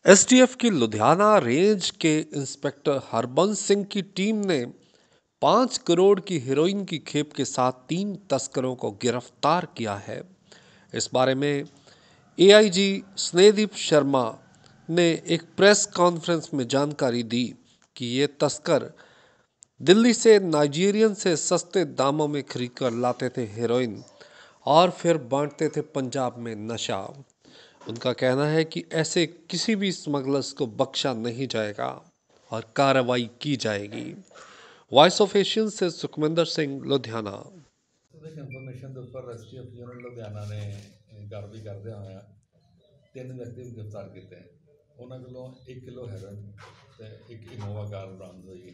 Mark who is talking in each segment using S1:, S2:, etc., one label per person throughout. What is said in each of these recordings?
S1: STF की Ludhiana range के inspector Harbans Singh की टीम ने 5 करोड़ की हेरोइन की खेप के साथ 3 तस्करों को गिरफ्तार किया है। इस बारे में एआईजी स्नेहदीप शर्मा ने एक प्रेस कॉन्फ्रेंस में जानकारी दी कि ये तस्कर दिल्ली से नाइजीरियन से सस्ते दामों में खरीद कर लाते थे हेरोइन और फिर बांटते थे पंजाब में नशा। उनका कहना है कि ऐसे किसी भी स्मगलर्स को बख्शा नहीं जाएगा और कार्रवाई की जाएगी। वॉइस ऑफ एशियन से सुखविंदर सिंह, लुधियाना।
S2: ਇਨਫੋਰਮੇਸ਼ਨ ਦੇ ਉੱਪਰ ਐਸਟੀਐਫ ਯੂਨਿਟ ਲੁਧਿਆਣਾ ਨੇ ਕਾਰਵਾਈ ਕਰਦੇ ਹੋਇਆ 3 ਵਿਅਕਤੀ ਨੂੰ ਗ੍ਰਿਫਤਾਰ ਕੀਤੇ। ਉਹਨਾਂ ਕੋਲੋਂ 1 ਕਿਲੋ ਹੈਰੋਇਨ ਤੇ ਇੱਕ ਇਨੋਵਾ ਕਾਰ ਬਰਾਮਦ ਹੋਈ।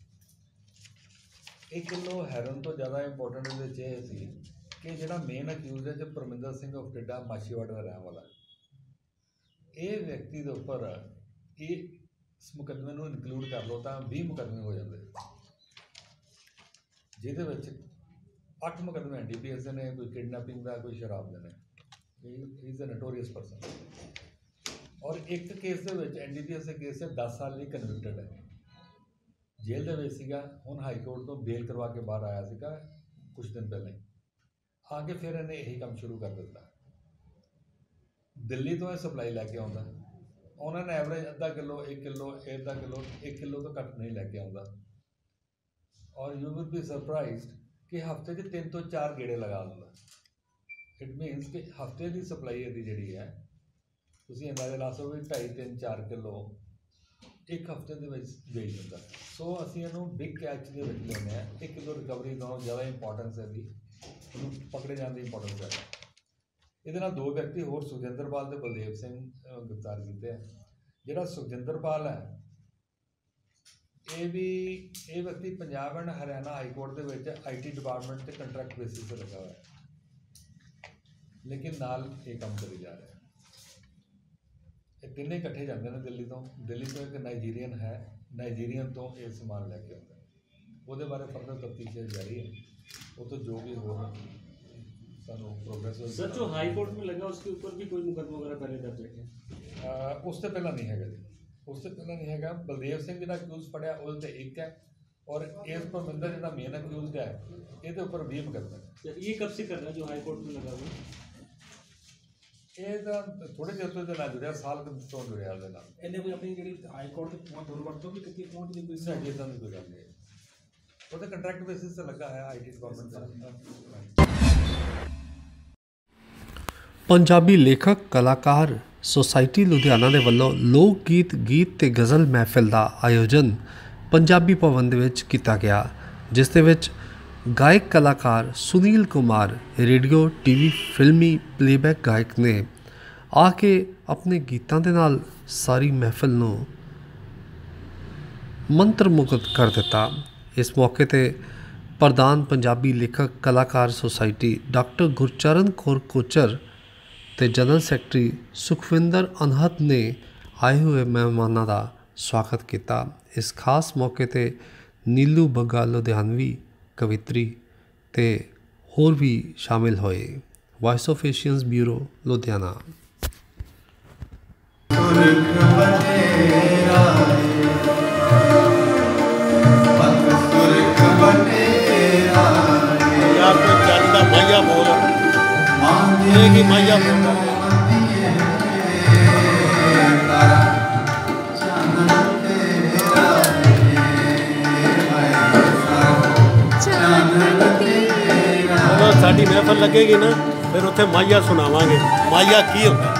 S2: 1 ਕਿਲੋ ਹੈਰੋਇਨ ਤੋਂ ਜ਼ਿਆਦਾ ਇੰਪੋਰਟੈਂਟ ਇਹਦੇ 'ਚ ਇਹ ਸੀ ਕਿ ਜਿਹੜਾ ਮੇਨ ਅਕਿਊਜ਼ ਹੈ ਜੋ ਪਰਮਿੰਦਰ ਸਿੰਘ ਆਫ ਟਿੱਡਾ ਮਾਛੀਵਾੜਾ ਦਾ ਰਹਿਣ ਵਾਲਾ, ਇਹ ਵਿਅਕਤੀ ਦੇ ਉੱਪਰ ਇਸ ਮੁਕੱਦਮੇ ਨੂੰ ਇਨਕਲੂਡ ਕਰ ਲਓ ਤਾਂ 20 ਮੁਕੱਦਮੇ ਹੋ ਜਾਂਦੇ, ਜਿਹਦੇ ਵਿੱਚ 8 ਮੁਕੱਦਮੇ NDPS ਦੇ ਨੇ, ਕੋਈ ਕਿਡਨੈਪਿੰਗ ਦਾ, ਕੋਈ ਸ਼ਰਾਬ ਦੇ ਨੇ। Is a notorious person. ਔਰ ਇੱਕ ਕੇਸ ਦੇ ਵਿੱਚ NDPS ਦੇ ਕੇਸ 'ਚ 10 ਸਾਲ ਲਈ ਕਨਵਿਕਟਡ ਹੈ, ਜੇਲ੍ਹ ਦੇ ਵਿੱਚ ਸੀਗਾ। ਹੁਣ ਹਾਈ ਕੋਰਟ ਤੋਂ ਬੇਲ ਕਰਵਾ ਕੇ ਬਾਹਰ ਆਇਆ ਸੀਗਾ ਕੁਛ ਦਿਨ ਪਹਿਲਾਂ ਹੀ, ਆ ਕੇ ਫਿਰ ਇਹਨੇ ਇਹੀ ਕੰਮ ਸ਼ੁਰੂ ਕਰ ਦਿੱਤਾ। ਦਿੱਲੀ ਤੋਂ ਇਹ ਸਪਲਾਈ ਲੈ ਕੇ ਆਉਂਦਾ, ਉਹਨਾਂ ਨੇ ਐਵਰੇਜ ਅੱਧਾ ਕਿਲੋ 1 ਕਿਲੋ 1 ਕਿਲੋ ਤੋਂ ਘੱਟ ਨਹੀਂ ਲੈ ਕੇ ਆਉਂਦਾ। ਔਰ ਯੂ ਵਿਲ ਬੀ ਸਰਪ੍ਰਾਈਜ਼ਡ ਕਿ ਹਫ਼ਤੇ 'ਚ 3 ਤੋਂ 4 ਗੇੜੇ ਲਗਾ ਦਿੰਦਾ। ਇਟ ਮੀਨਸ ਕਿ ਹਫ਼ਤੇ ਦੀ ਸਪਲਾਈ ਇਹਦੀ ਜਿਹੜੀ ਹੈ, ਤੁਸੀਂ ਅੰਦਾਜ਼ਾ ਲਾ ਸਕਦੇ ਹੋ 2.5 3 4 ਕਿਲੋ ਇੱਕ ਹਫ਼ਤੇ ਦੇ ਵਿੱਚ ਵੇਚ ਦਿੰਦਾ। ਸੋ ਅਸੀਂ ਇਹਨੂੰ ਬਿਗ ਕੈਚ ਦੇ ਵਿੱਚ ਲੈਂਦੇ ਹਾਂ। 1 ਕਿਲੋ ਰਿਕਵਰੀ ਨਾਲੋਂ ਜ਼ਿਆਦਾ ਇੰਪੋਰਟੈਂਸ ਹੈ ਇਹਦੀ, ਇਹਨੂੰ ਪਕੜੇ ਜਾਣ ਦੀ ਇੰਪੋਰਟੈਂਸ ਹੈ। ਇਹਦੇ ਨਾਲ 2 ਵਿਅਕਤੀ ਹੋਰ ਸੁਖਜਿੰਦਰਪਾਲ ਤੇ ਬਲਦੇਵ ਸਿੰਘ ਗ੍ਰਿਫਤਾਰ ਕੀਤੇ ਹੈ। ਜਿਹੜਾ ਸੁਖਜਿੰਦਰਪਾਲ ਹੈ, ਇਹ ਵਿਅਕਤੀ Punjab and Haryana high court ਦੇ ਵਿੱਚ IT ਡਿਪਾਰਟਮੈਂਟ 'ਤੇ ਕੰਟਰੈਕਟ ਬੇਸਿਸ 'ਤੇ ਲੱਗਾ ਹੋਇਆ, ਲੇਕਿਨ ਨਾਲ ਇਹ ਕੰਮ ਕਰੀ ਜਾ ਰਿਹਾ। ਇਹ ਤਿੰਨੇ ਇਕੱਠੇ ਜਾਂਦੇ ਨੇ ਦਿੱਲੀ ਤੋਂ ਇੱਕ ਨਾਈਜੀਰੀਅਨ ਹੈ, ਨਾਈਜੀਰੀਅਨ ਤੋਂ ਇਹ ਸਮਾਨ ਲੈ ਕੇ ਆਉਂਦਾ। ਉਹਦੇ ਬਾਰੇ ਫਰਦਰ ਤਫਤੀਸ਼ ਜਾਰੀ ਹੈ। ਉਹ ਤੋਂ ਜੋ ਵੀ ਹੋਰ ਸਾਨੂੰ प्रोग्रेस।
S3: सर, जो हाई कोर्ट में लगा उसके ऊपर भी कोई मुकदमा वगैरह पहले दर्ज है?
S2: ਉਸ ਤੋਂ ਪਹਿਲਾਂ ਨਹੀਂ ਹੈਗਾ ਜੀ, ਉਸ ਤੋਂ ਪਹਿਲਾਂ ਨਹੀਂ ਹੈਗਾ। ਬਲਦੇਵ ਸਿੰਘ ਜਿਹੜਾ ਅਕਿਊਜ਼ ਫੜਿਆ ਉਹਦੇ 'ਤੇ 1 ਹੈ, ਔਰ ਇਸ ਪਰਮਿੰਦਰ ਜਿਹੜਾ ਮੇਨ ਅਕਿਊਜ਼ਡ ਹੈ ਇਹਦੇ ਉੱਪਰ 20 ਮੁਕੱਦਮੇ।
S3: ये कब से कर रहा है जो हाई कोर्ट में लगा हुआ?
S2: ਇਹ ਤਾਂ ਥੋੜ੍ਹੇ ਚਿਰ ਤੋਂ ਇਹਦੇ ਨਾਲ ਜੁੜਿਆ, ਸਾਲ ਤੋਂ ਜੁੜਿਆ ਉਹਦੇ ਨਾਲ।
S4: ਇਹਨੇ ਕੋਈ ਆਪਣੀ ਜਿਹੜੀ ਹਾਈ ਕੋਰਟ ਦੀ ਪਹੁੰਚ ਦੂਰ ਵਰਤੋਂ ਵੀ ਕੀਤੀ, ਪਹੁੰਚ ਦੀ ਕੋਈ
S2: ਨਹੀਂ, ਇੱਦਾਂ ਦੀ ਕੋਈ ਗੱਲ ਨਹੀਂ। ਉਹਦੇ ਕੰਟਰੈਕਟ ਬੇਸਿਸ 'ਤੇ ਲੱਗਾ ਹੈ IT ਡਿਪਾਰਟਮੈਂਟ ਦਾ।
S1: पंजाबी लेखक कलाकार सोसाइटी लुधियाना के वलों लोक गीत गीत ते गज़ल महफिल का आयोजन पंजाबी भवन दे विच कीता गया, जिस दे विच गायक कलाकार सुनील कुमार रेडियो TV फिल्मी प्लेबैक गायक ने आके अपने गीतों के नाल सारी महफिल नूं मंत्रमुग्ध कर दिता। इस मौके ते प्रधान पंजाबी लेखक कलाकार सोसाइटी डॉक्टर गुरचरण कौर कोचर ते जनरल सैकटरी सुखविंदर अनहत ने आए हुए मेहमानों का स्वागत किया। इस खास मौके ते नीलू बग्गा लुधियानवी कवित्री ते होर भी शामिल होए। Voice of Asians bureau, Ludhiana.
S5: साड़ी महफल लगेगी ना, फिर उत्थे माइया सुनावांगे माइया की होंदा।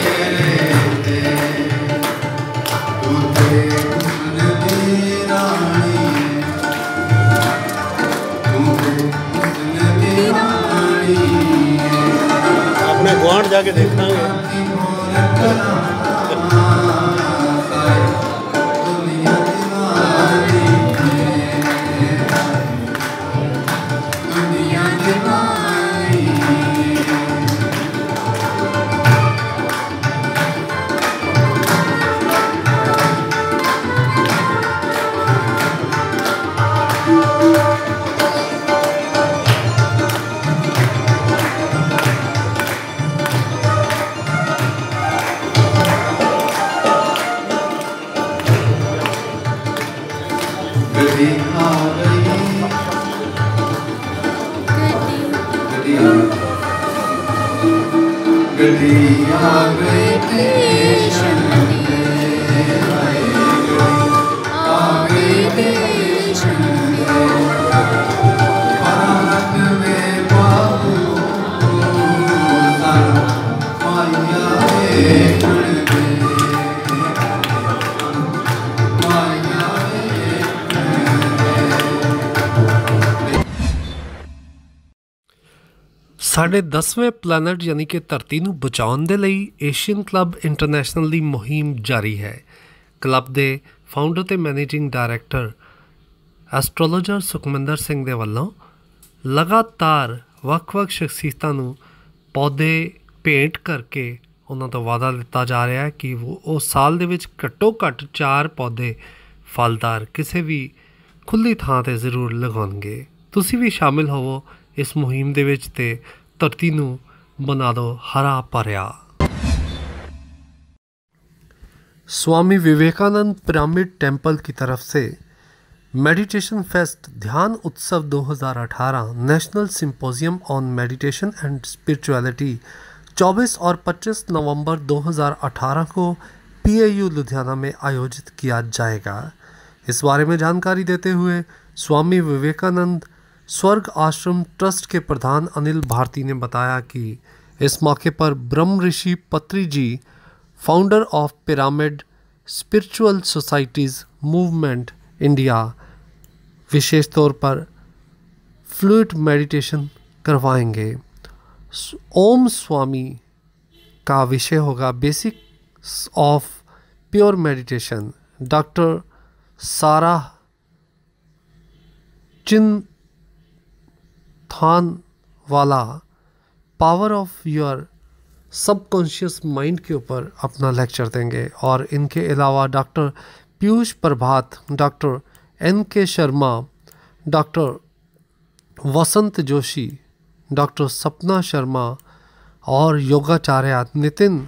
S6: तेरे
S5: बाहर जाके देखेंगे।
S1: ਸਾਡੇ 10ਵੇਂ ਪਲੈਨਟ ਯਾਨੀ ਕਿ ਧਰਤੀ ਨੂੰ ਬਚਾਉਣ ਦੇ ਲਈ ਏਸ਼ੀਅਨ ਕਲੱਬ ਇੰਟਰਨੈਸ਼ਨਲ ਦੀ ਮੁਹਿੰਮ ਜਾਰੀ ਹੈ। ਕਲੱਬ ਦੇ ਫਾਊਂਡਰ ਤੇ managing director astrologer Sukhminder Singh ਦੇ ਵੱਲੋਂ ਲਗਾਤਾਰ ਵੱਖ-ਵੱਖ ਸ਼ਖਸੀਅਤਾਂ ਨੂੰ ਪੌਦੇ ਭੇਂਟ ਕਰਕੇ ਉਹਨਾਂ ਤੋਂ ਵਾਅਦਾ ਦਿੱਤਾ ਜਾ ਰਿਹਾ ਹੈ ਕਿ ਉਹ ਸਾਲ ਦੇ ਵਿੱਚ ਘੱਟੋ ਘੱਟ 4 ਪੌਦੇ ਫਲਦਾਰ ਕਿਸੇ ਵੀ ਖੁੱਲ੍ਹੀ ਥਾਂ 'ਤੇ ਜ਼ਰੂਰ ਲਗਾਉਣਗੇ। ਤੁਸੀਂ ਵੀ ਸ਼ਾਮਿਲ ਹੋਵੋ इस मुहिम दे विच ते धरती नूं बना दो हरा भरिया। स्वामी विवेकानंद पिरामिड टेम्पल की तरफ से meditation fest Dhyan Utsav 2018 national symposium on meditation and spirituality 24 और 25 नवंबर 2018 को PIU लुधियाना में आयोजित किया जाएगा। इस बारे में जानकारी देते हुए स्वामी विवेकानंद स्वर्ग आश्रम ट्रस्ट के प्रधान अनिल भारती ने बताया कि इस मौके पर Brahma Rishi Patri ji founder of pyramid spiritual societies movement India विशेष तौर पर फ्लूइड मेडिटेशन करवाएंगे। ओम स्वामी का विषय होगा basics of pure meditation. Doctor सारा थान वाला power of your subconscious mind के ऊपर अपना लेक्चर देंगे और इनके अलावा doctor Piyush Prabhat, doctor NK Sharma, doctor Vasant Joshi, doctor Sapna Sharma और योगाचार्य नितिन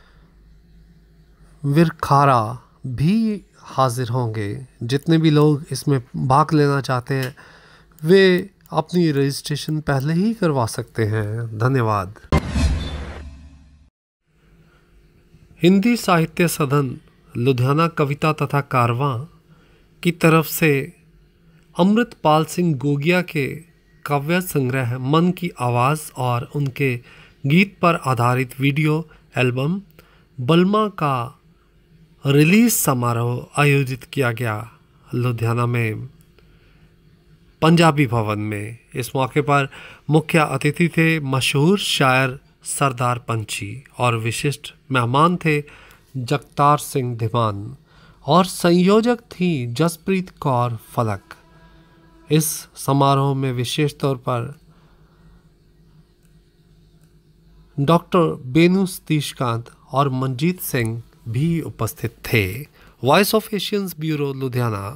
S1: विरखारा भी हाजिर होंगे। जितने भी लोग इसमें भाग लेना चाहते हैं वे अपनी रजिस्ट्रेशन पहले ही करवा सकते हैं। धन्यवाद। हिंदी साहित्य सदन लुधियाना कविता तथा कारवां की तरफ से अमृतपाल सिंह गोगिया के काव्य संग्रह मन की आवाज़ और उनके गीत पर आधारित वीडियो एल्बम बलमा का रिलीज समारोह आयोजित किया गया लुधियाना में पंजाबी भवन में। इस मौके पर मुख्य अतिथि थे मशहूर शायर सरदार पंछी और विशिष्ट मेहमान थे जगतार सिंह धीमान और संयोजक थी जसप्रीत कौर फलक। इस समारोह में विशेष तौर पर डॉक्टर बेनू सतीशकांत और मंजीत सिंह भी उपस्थित थे। Voice of Asians bureau Ludhiana.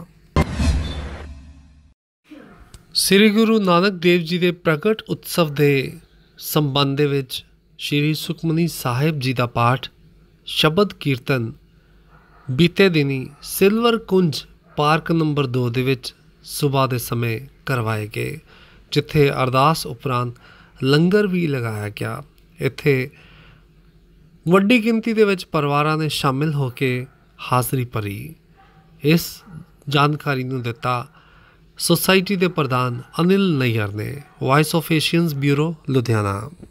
S1: Shri Guru Nanak Dev ji के प्रगट उत्सव के संबंध विच श्री सुखमनी साहिब जी का पाठ शबद कीर्तन बीते दिनी सिल्वर कुंज पार्क नंबर 2 दे विच सुबह के समय करवाए गए, जिथे अरदास उपरांत लंगर भी लगाया गया। इत्थे वड्डी गिनती दे विच परिवारां ने शामिल होके हाज़री भरी। इस जानकारी नूं दिता सोसाइटी के प्रधान अनिल नैयर ने। Voice of Asians bureau Ludhiana.